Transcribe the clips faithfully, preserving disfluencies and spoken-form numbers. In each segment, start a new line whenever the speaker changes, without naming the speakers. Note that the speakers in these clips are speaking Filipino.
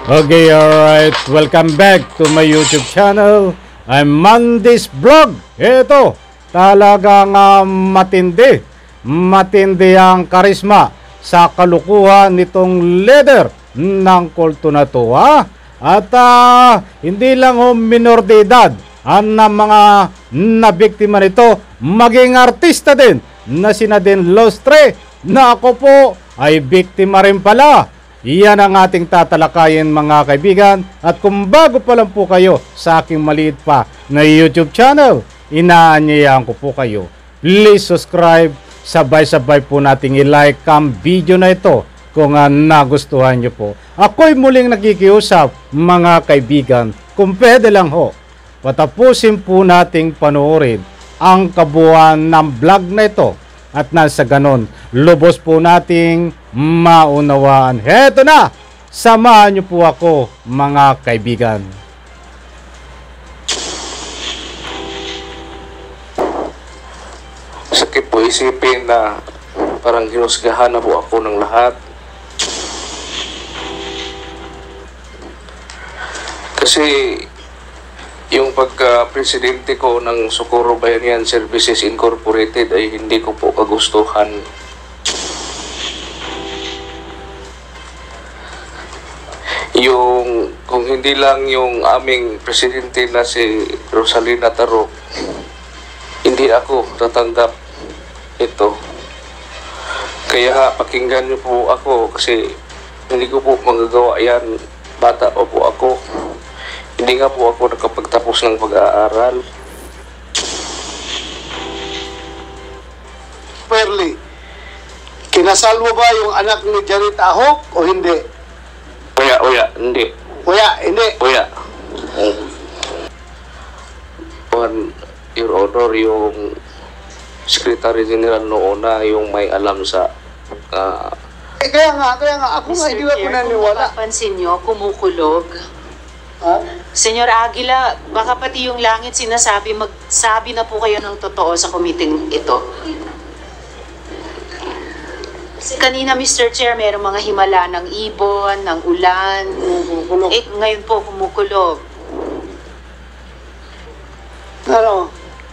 Okay, alright. Welcome back to my YouTube channel. I'm Mandy's Vlog. Ito, talagang uh, matindi. Matindi ang karisma sa kalukuhan nitong leader ng kulto na to, ha? At uh, hindi lang ho minor de edad ang mga nabiktima nito, maging artista din na sina Din Lostre, na ako po ay biktima rin pala. Iyan ang ating tatalakayin, mga kaibigan. At kung bago pa lang po kayo sa aking maliit pa na YouTube channel, inaanyayahan ko po kayo, please subscribe. Sabay-sabay po nating i-like ang video na ito kung uh, nagustuhan nyo po. Ako'y muling nakikiusap, mga kaibigan, kung pwede lang ho, patapusin po nating panoorin ang kabuuan ng vlog na ito. At nasa ganon, lubos po nating maunawaan. Heto na! Samahan niyo po ako, mga kaibigan.
Sakit po isipin na parang hinusgahan na po ako ng lahat. Kasi yung pagka-presidente ko ng Socorro Bayanihan Services Incorporated ay hindi ko po kagustuhan. Yung, kung hindi lang yung aming presidente na si Rosalina Tarok, hindi ako tatanggap ito. Kaya nga, pakinggan niyo po ako kasi hindi ko po magagawa yan. Bata pa po ako. Hindi nga po ako nakapagtapos ng pag-aaral.
Perli, kinasal mo ba yung anak ni Janet Ahok o hindi?
Uya, uya, hindi.
Kuya, hindi.
Uya. One, Your Honor, yung Secretary General noon na yung may alam sa... Uh,
eh, kaya nga, kaya nga, ako nga hindi ako naniwala.
Kung mapapansin nyo, kumukulog.
Ha?
Senyor Aguila, baka pati yung langit sinasabi, magsabi na po kayo ng totoo sa committee ito. Kanina, Mister Chair, mayroong mga himala ng ibon, ng ulan.
Kumukulog.
Eh, ngayon po, kumukulog.
Ano?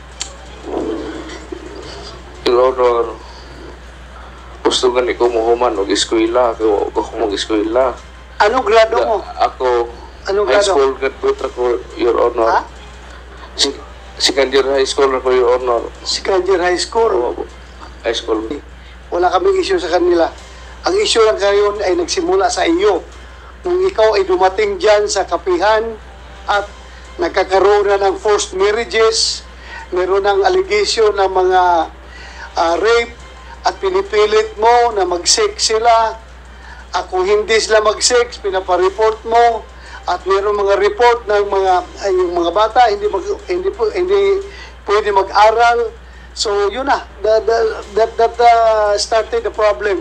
Your Honor, gusto gani ko muhuman o eskwela. Ako ako mag-eskwela.
Anong grado mo?
Ako,
Anong
high
grado?
school graduate ako, Your Honor.
Ha?
Si, second year high school ako, Your Honor.
Second year high school.
Oo, high school.
Wala kaming issue sa kanila. Ang issue lang ngayon ay nagsimula sa iyo. Nung ikaw ay dumating dyan sa kapihan at nagkakaroon na ng forced marriages, meron ng allegation ng mga uh, rape at pinipilit mo na mag-sex sila. At kung hindi sila mag-sex, pinapareport mo. At meron mga report ng mga ay, yung mga bata hindi mag, hindi po hindi pwede mag-aral. So yun na, that that that, that uh, started the problem.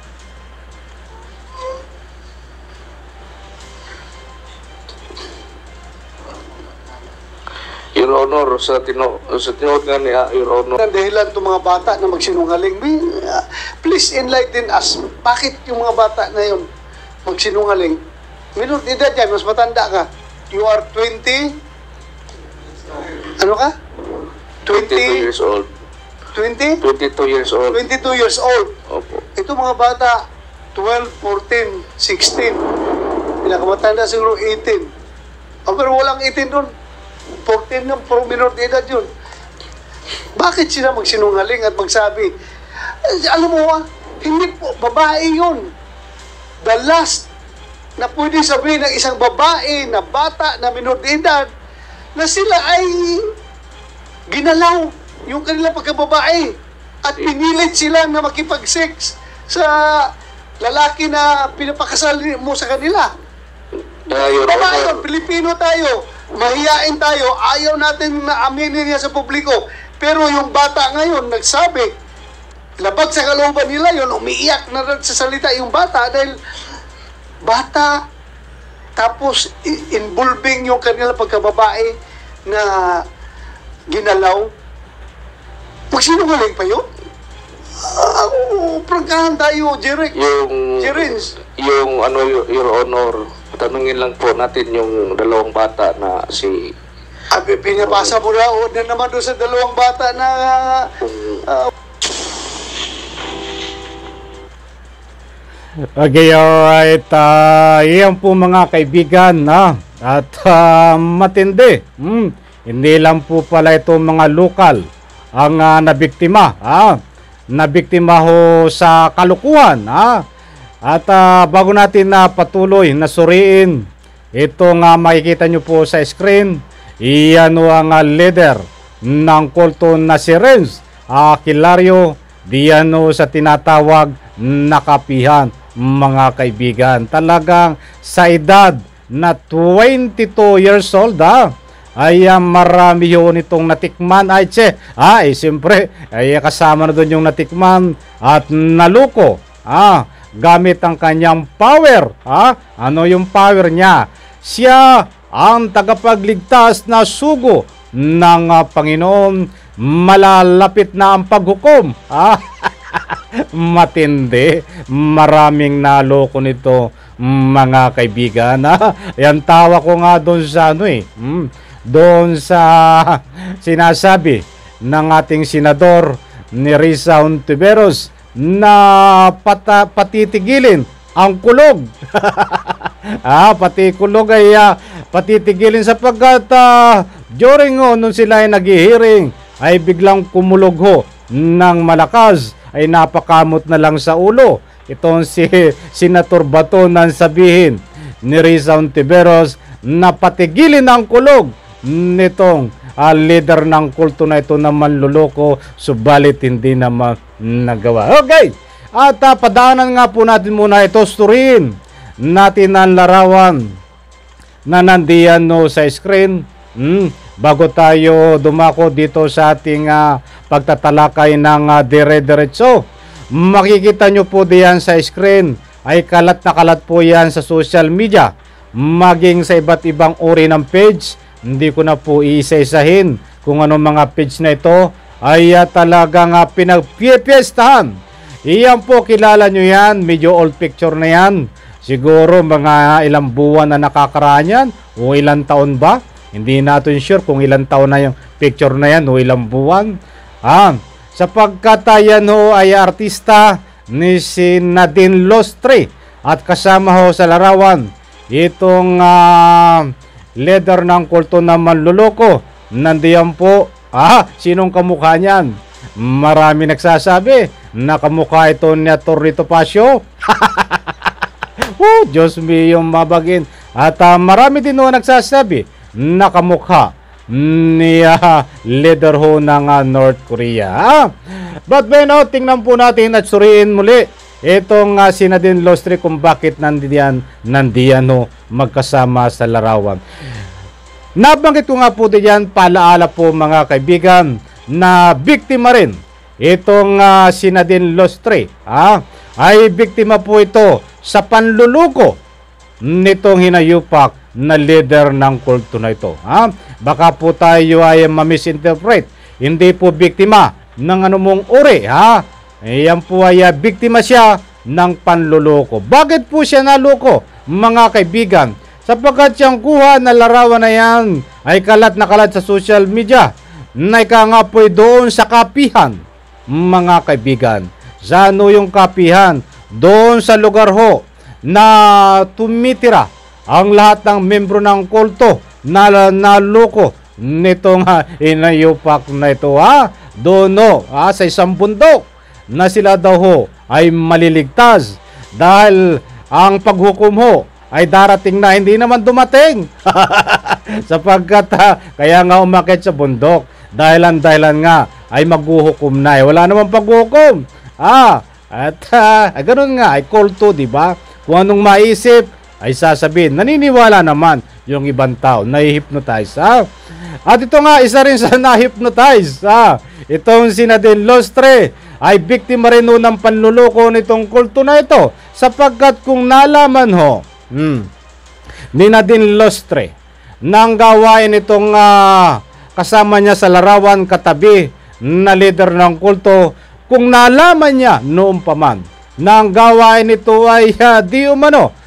Your Honor, sa tino sa tinuod nga niya, Your Honor.
Ang dahilan itong mga bata na magsinungaling, may, uh, please enlighten us. Bakit yung mga bata na yun magsinungaling? Minor de edad yan, mas matanda ka. You are twenty? Ano ka?
twenty-two years old.
twenty?
twenty-two years old.
twenty-two years old.
Opo.
Ito mga bata, twelve, fourteen, sixteen. Pinakamatanda siguro eighteen. Oh, pero walang eighteen doon. fourteen ng pro minor de edad yun. Bakit sila magsinungaling at magsabi, eh, alam mo ah, hindi po, babae yun. The last na pwede sabihin ng isang babae na bata na minor de edad na sila ay ginalaw yung kanilang pagkababae at pinilit sila na makipag-sex sa lalaki na pinapakasal mo sa kanila.
Uh, Your
Babae
Honor.
yun, Pilipino tayo, mahiyain tayo, ayaw natin na aminin niya sa publiko. Pero yung bata ngayon, nagsabi, labag sa kalooban nila yun, umiiyak na rin sa salita yung bata dahil bata, tapos i- involving yung kanila pagkababae na ginalaw. Magsinungaling pa yun? Ah, uh, prangkahan tayo, Jerek.
Yung,
Jerens.
yung ano, Your Honor, tanungin lang po natin yung dalawang bata na si
Abi, pinabasa mo na, o na naman doon sa dalawang bata na uh,
Okay, alright. Uh, yan po mga kaibigan. Ha? At uh, matindi. Hmm. Hindi lang po pala ito mga lokal ang uh, nabiktima. Ha? Nabiktima ho sa kalukuhan. Ha? At uh, bago natin na uh, patuloy na suriin, ito nga makikita nyo po sa screen. Iyan ho ang uh, leader ng kulto na si Renz Aquilaro. Diyan ho sa tinatawag na kapihan. Mga kaibigan, talagang sa edad na twenty-two years old, ha, ay uh, marami yun itong natikman. Ay, che, ay, siyempre, ay kasama na doon yung natikman at naluko, ha, gamit ang kanyang power. Ha? Ano yung power niya? Siya ang tagapagligtas na sugo ng uh, Panginoon. Malalapit na ang paghukom. Ha? Matindi. Maraming naloko nito, mga kaibigan. Yan tawa ko nga doon sa ano eh. Hmm, doon sa sinasabi ng ating senador ni Risa Hontiveros na pata, patitigilin ang kulog. ah, pati kulog ay uh, patitigilin sapagkat uh, during oh, nung sila ay nag-hearing ay biglang kumulog ho ng malakas. Ay napakamot na lang sa ulo. Itong si Senator Bato nang sabihin ni Risa Hontiveros na patigilin ang kulog nitong uh, leader ng kulto na ito na manluloko, subalit hindi naman nagawa. Okay, at uh, padaanan nga po natin muna ito, suriin natin ang larawan na nandiyan no, sa screen. Hmm, bago tayo dumako dito sa ating uh, pagtatalakay ng uh, dire-diretso, makikita nyo po diyan sa screen ay kalat na kalat po yan sa social media, maging sa iba't ibang uri ng page. Hindi ko na po iisa-isahin kung anong mga page na ito ay uh, talagang uh, pinagpipiestahan. Iyan po, kilala nyo yan, medyo old picture na yan, siguro mga ilang buwan na nakakaraan yan o ilang taon ba. Hindi natin sure kung ilang taon na yung picture na yan o ilang buwan. Ah, sapagkat yan ho ay artista ni si Nadine Lostre at kasama ho sa larawan itong uh, leader ng kulto na manluloko. Nandiyan po, ah, sinong kamukha niyan? Marami nagsasabi na kamukha ito ni Torrito Pasio. Oh, Diyos mio, mabagin. At uh, marami din ho nagsasabi nakamukha ni uh, leader ho ng uh, North Korea. Ah, but then, oh, tingnan po natin at suriin muli itong uh, si Nadine Lostre kung bakit nandiyan, nandiyan ho magkasama sa larawan. Nabanggit ko nga po diyan, paalaala po mga kaibigan, na biktima rin itong uh, si Nadine Lostre. Ah, ay biktima po ito sa panluluko nitong hinayupak na leader ng kulto na ito. Ha? Baka po tayo ay ma-misinterpret. Hindi po biktima ng anumong uri. Ha? Yan po ay uh, biktima siya ng panluloko. Bakit po siya naloko, mga kaibigan? Sapagkat siyang kuha na larawan na yan ay kalat na kalat sa social media. Naika nga po doon sa kapihan, mga kaibigan. Sa ano yung kapihan? Doon sa lugar ho na tumitira ang lahat ng membro ng kulto na naloko nitong uh, inayupak na ito. Ha? Doon ho, ha, sa isang bundok na sila daw ho ay maliligtas dahil ang paghukom ho ay darating na, hindi naman dumating. Sapagkat uh, kaya nga umakit sa bundok, dahilan dahilan nga ay maghuhukom na. Eh. Wala namang paghukom. Ah, at uh, ganun nga ay kulto, di ba? Kung anong maisip ay sasabihin. Naniniwala naman yung ibang tao, na-hypnotize. Ha? At ito nga, isa rin sa na-hypnotize. Ha? Itong si Nadine Lostre ay biktima rin ho ng panluloko nitong kulto na ito. Sapagkat kung nalaman ho, hmm, ni Nadine Lostre, nang gawain itong uh, kasama niya sa larawan katabi na leader ng kulto, kung nalaman niya noong paman, nang gawain ito ay uh, di umano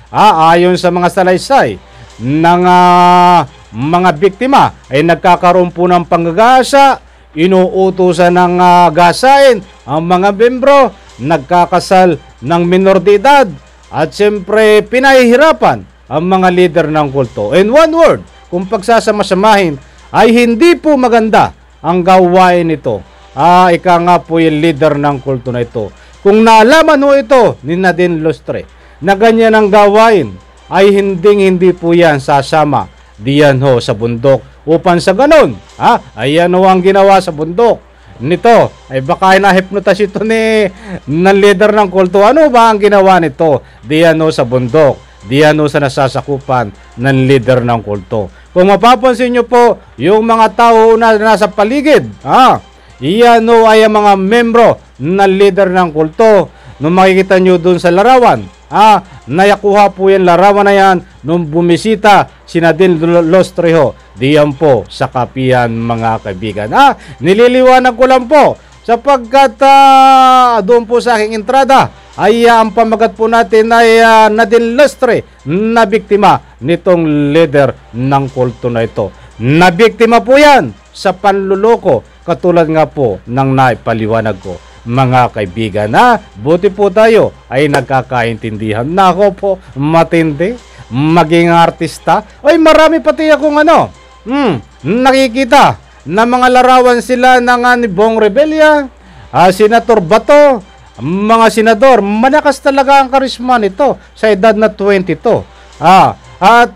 ah, ayon sa mga salaysay ng ah, mga biktima ay nagkakaroon po ng panggagasa, inuutusan ng uh, gasain ang mga membro, nagkakasal ng minor de edad, at siyempre pinahihirapan ang mga leader ng kulto. In one word, kung pagsasamasamahin, ay hindi po maganda ang gawain nito. Ah, ika nga po yung leader ng kulto na ito. Kung naalaman ho ito ni Nadine Lustre na ganyan ang gawain, ay hindi hindi po yan sasama diyan ho sa bundok upang sa ganon, ha, ayan ho ang ginawa sa bundok nito, ay baka na-hypnotize ito ni ng leader ng kulto. Ano ba ang ginawa nito diyan ho sa bundok, diyan ho sa nasasakupan ng leader ng kulto? Kung mapapansin nyo po, yung mga tao na nasa paligid, ha, iyan ho ay ang mga membro ng leader ng kulto. Nung makikita nyo dun sa larawan, ah, nayakuha po yung larawan na yan nung bumisita si Nadine Lustre ho diyan po sa kapihan, mga kaibigan. Ah, nililiwanag ko lang po sapagkat ah, doon po sa aking entrada ay uh, ang pamagat po natin ay uh, Nadine Lustre na biktima nitong leader ng kulto na ito. Nabiktima po yan sa panluloko katulad nga po ng naipaliwanag ko, mga kaibigan. Na buti po tayo ay nagkakaintindihan. Nako po, matindi maging artista. Ay, marami pati akong ano, hmm, nakikita na mga larawan sila ng uh, ni Bong Revilla, uh, Senator Bato, mga senador. Malakas talaga ang karisma nito sa edad na twenty-two. Ah, at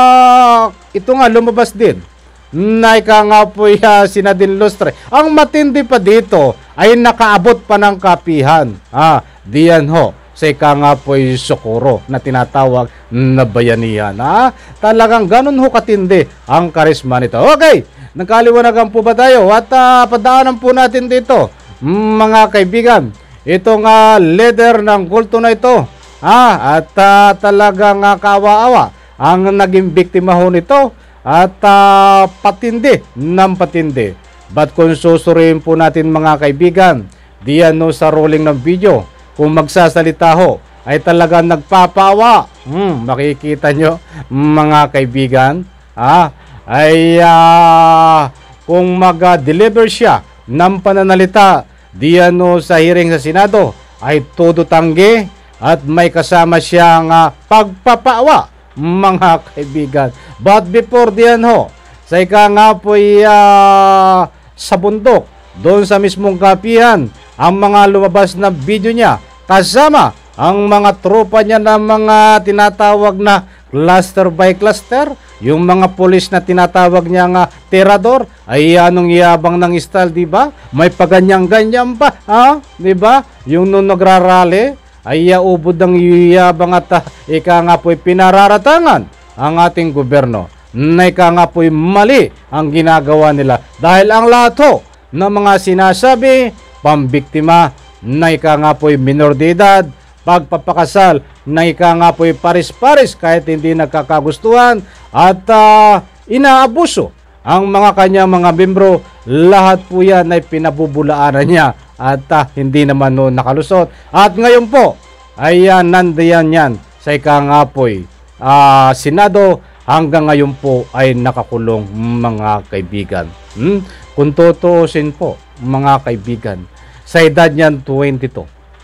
uh, ito nga lumabas din na ika nga po uh, si Nadine Lustre. Ang matindi pa dito ay nakaabot pa ng kapihan. Ah, diyan ho sa ika nga po yung Socorro na tinatawag na bayanihan. Ah, talagang ganun ho katindi ang karisma nito. Okay, nagkaliwanagan po ba tayo? At uh, padaanan po natin dito, mga kaibigan, itong uh, leader ng kulto na ito. Ah, at uh, talagang uh, kawa-awa ang naging biktima ho nito. At uh, patindi ng patindi. But kung susuriin po natin, mga kaibigan, diyan no sa rolling ng video, kung magsasalita ho, ay talagang nagpapawa. Hmm, makikita nyo, mga kaibigan, ah, ay uh, kung mag-deliver siya ng pananalita diyan no sa hearing sa Senado, ay todo tanggi at may kasama siyang uh, pagpapawa, mga kaibigan. But before diyan ho, sa ika nga po uh, sa bundok, doon sa mismong kapihan, ang mga lumabas na video niya, kasama ang mga tropa niya na mga tinatawag na cluster by cluster, yung mga pulis na tinatawag niya nga tirador, ay anong yabang ng style, di ba? May paganyang-ganyan pa, ha? Di ba? Yung nung nagrarally, ay yaubod ng yabang at uh, ika nga po'y pinararatangan ang ating gobyerno. Na ika nga po'y mali ang ginagawa nila. Dahil ang lahat ho ng mga sinasabi, pambiktima, na ika nga po'y minor de edad, pagpapakasal, na ika nga po'y paris-paris kahit hindi nagkakagustuhan, at uh, inaabuso ang mga kanyang mga membro. Lahat po yan ay pinabubulaanan niya at uh, hindi naman noon nakalusot. At ngayon po ay uh, nandiyan yan sa ika nga po'y uh, Senado, hanggang ngayon po ay nakakulong, mga kaibigan. Hmm? Kung tutuusin po, mga kaibigan, sa edad niyan twenty-two,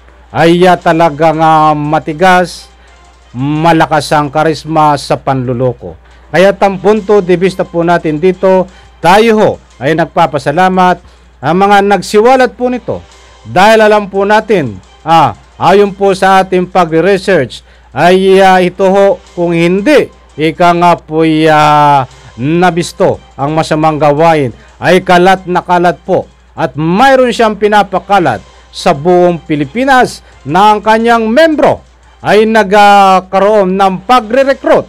ay uh, talagang uh, matigas, malakas ang karisma sa panluloko. Kaya ang punto de vista po natin dito, tayo ho ay nagpapasalamat ang mga nagsiwalat po nito. Dahil alam po natin, ah, ayon po sa ating pag-research, ay uh, ito ho, kung hindi, ika nga po uh, nabisto ang masamang gawain, ay kalat na kalat po. At mayroon siyang pinapakalat sa buong Pilipinas na ang kanyang membro ay nagkaroon ng pagre-recruit.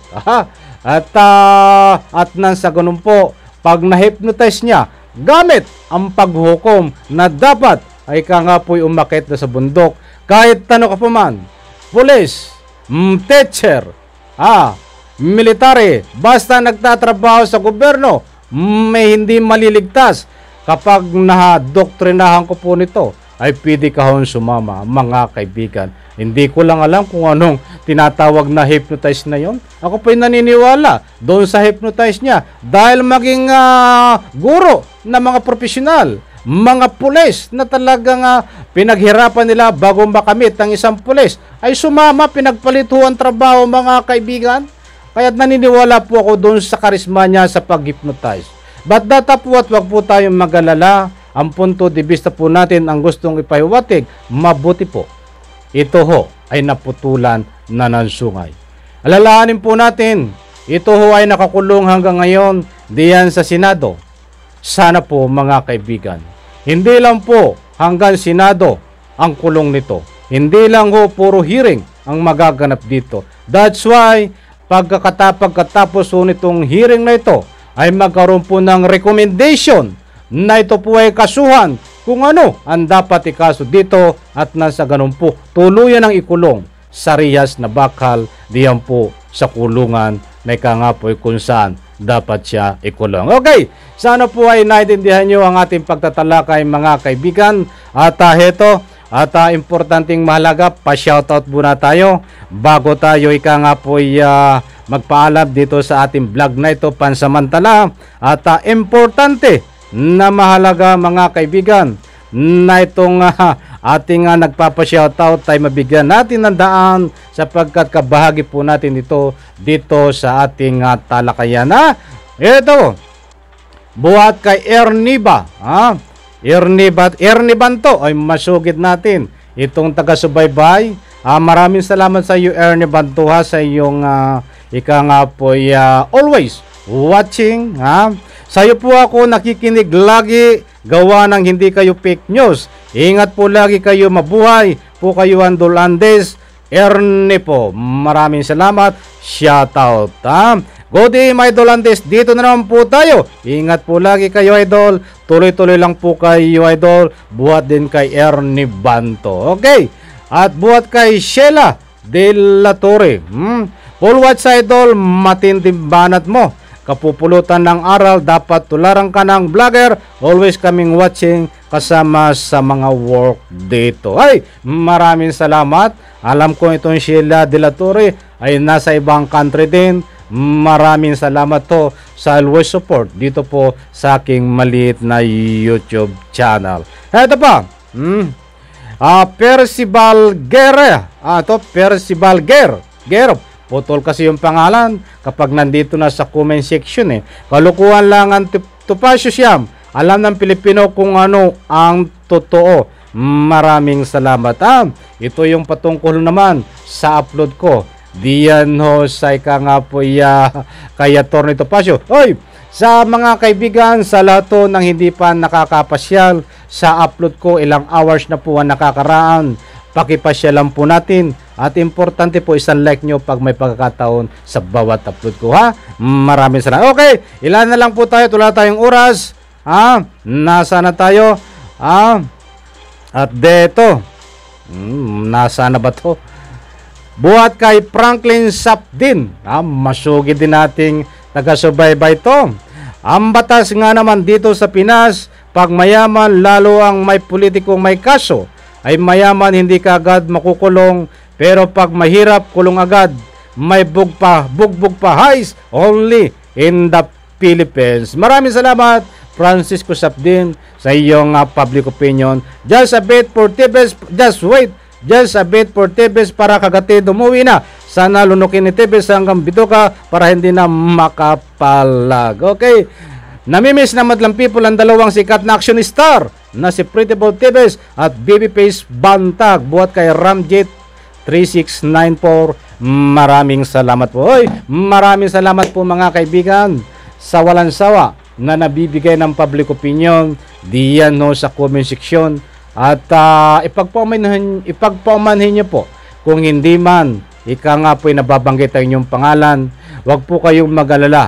At, uh, at nang sa ganun po, pag na-hypnotize niya, gamit ang paghukom na dapat ay ka nga po'y umakit na sa bundok. Kahit ano ka pa man, police, mm, teacher, ah, military, basta nagtatrabaho sa gobyerno, may hindi maliligtas kapag na-doktrinahan ko po nito ay pwede ka hong sumama, mga kaibigan. Hindi ko lang alam kung anong tinatawag na hypnotize na yon. Ako po'y naniniwala doon sa hypnotize niya dahil maging uh, guro na mga profesional, mga pulis na talagang uh, pinaghirapan nila bago makamit ang isang pulis ay sumama, pinagpalit ho ang trabaho, mga kaibigan. Kaya't naniniwala po ako doon sa karisma niya sa pag-hypnotize. But datapwat, wag po tayong mag-alala. Ang punto de vista po natin ang gustong ipahiwatig, mabuti po. Ito ho ay naputulan na ng sungay. Alalahanin po natin, ito ho ay nakakulong hanggang ngayon diyan sa Senado. Sana po, mga kaibigan, hindi lang po hanggang Senado ang kulong nito. Hindi lang ho puro hearing ang magaganap dito. That's why pagkatapos po nitong hearing na ito ay magkaroon po ng recommendation na ito po ay kasuhan kung ano ang dapat ikaso dito at nasa ganun po tuluyan ang ikulong sa rihas na bakal diyan po sa kulungan na ika nga po kung saan dapat siya ikulong. Okay, sana po ay naintindihan nyo ang ating pagtatalakay, mga kaibigan. At uh, heto, at uh, importanteng mahalaga, pa-shoutout muna tayo bago tayo ika nga po ay uh, magpaalam dito sa ating vlog na ito pansamantala. At uh, importante na mahalaga, mga kaibigan, na itong uh, ating uh, nagpapa-shoutout ay mabigyan natin ng daan sapagkat kabahagi po natin ito dito sa ating uh, talakayan. Ha? Ito, buhat kay Erniba. Ha? Erniba, Erniban to ay masugid natin itong taga-subaybay. Uh, maraming salamat sa iyo, Erniban to, ha, sa iyong uh, ika nga po uh, always watching. Ha? Sa iyo po ako nakikinig lagi, gawa ng hindi kayo fake news. Ingat po lagi kayo, mabuhay po kayo, Andol Andes, Ernie po. Maraming salamat, shoutout. Ha? Good day, my Idol Andes, dito na naman po tayo. Ingat po lagi kayo, Idol. Tuloy-tuloy lang po kayo, Idol. Buhat din kay Ernie Banto. Okay, at buhat kay Sheila De La Torre. Hmm? Full watch, Idol, matinding banat mo. Kapupulutan ng aral, dapat tularan ka ng vlogger. Always kaming watching kasama sa mga work dito. Ay, maraming salamat. Alam ko itong Sheila De La Torre ay nasa ibang country din. Maraming salamat to sa always support dito po sa aking maliit na YouTube channel. Ito pa, hmm, uh, Percival Guerre. Ah, ito, Percival Guerre. Guerre. Putol kasi yung pangalan kapag nandito na sa comment section eh. Kalukuhan lang ang Topacio Siam. Alam ng Pilipino kung ano ang totoo. Maraming salamat. Ah, ito yung patungkol naman sa upload ko. Diyan ho sa ika nga po ya, kaya Atty. Topacio. Oy, sa mga kaibigan, sa lahat to ng hindi pa nakakapasyal sa upload ko, ilang hours na po ang nakakaraan. Pakipasyal lang po natin. At importante po isang like nyo pag may pagkakataon sa bawat upload ko, ha. Maraming salamat. Okay, ilan na lang po tayo, tula tayong oras, ha. Nasa na tayo, ha. At deto, hmm, nasa na ba to? Buhat kay Franklin Sapdin, ha. Masugid din nating taga-subaybay to. Ang batas nga naman dito sa Pinas, pag mayaman, lalo ang may politikong may kaso, ay mayaman, hindi ka agad makukulong. Pero pag mahirap, kulong agad. May bug pa, bugbog pa. Highs only in the Philippines. Maraming salamat, Francisco Sapdin, sa iyong uh, public opinion. Just a bit for Tibes. Just wait. Just a bit for Tibes para kagatid umuwi na. Sana lunukin ni Tibes hanggang bituka para hindi na makapalag. Okay. Namimiss na madlang people ang dalawang sikat na action star na si Pretty Boy Tibes at Babyface Bantag. Buhat kay Ramjet three six nine four. Maraming salamat po. Oy, maraming salamat po, mga kaibigan, sa walang sawa na nabibigay ng public opinion diyan no sa comment section. At uh, ipagpamanhin, ipagpamanhin niyo po kung hindi man ika nga po nababanggit ang inyong pangalan. Huwag po kayong mag-alala.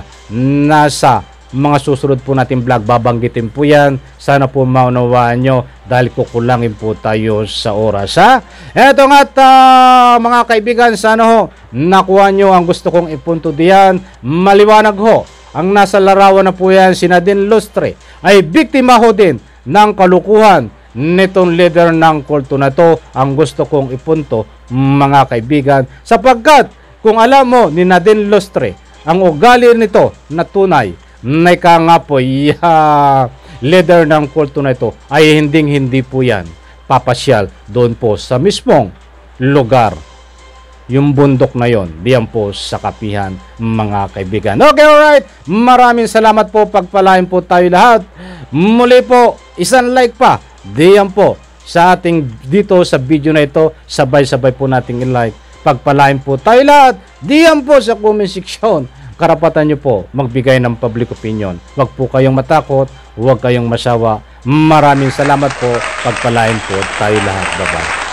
Nasa mga susunod po natin vlog, babanggitin po yan. Sana po maunawaan nyo dahil kukulangin po tayo sa oras, ha. Eto nga, uh, mga kaibigan, sana ho nakuha nyo ang gusto kong ipunto diyan. Maliwanag ho, ang nasa larawan na po yan, si Nadine Lustre, ay biktima ho din ng kalukuhan nitong leader ng kulto na to ang gusto kong ipunto, mga kaibigan, sapagkat kung alam mo ni Nadine Lustre ang ugali nito na tunay, na ika nga po uh, leader ng kulto na ito, ay hinding hindi po yan papasyal doon po sa mismong lugar, yung bundok na yon, diyan po sa kapihan, mga kaibigan. Okay, alright, maraming salamat po, pagpalain po tayo lahat. Muli po, isang like pa diyan po sa ating dito sa video na ito, sabay-sabay po nating i-like. Pagpalain po tayo lahat diyan po sa comment section. Karapatan nyo po magbigay ng public opinion. Huwag po kayong matakot, huwag kayong masawa. Maraming salamat po, pagpalain po tayo lahat. Bye-bye.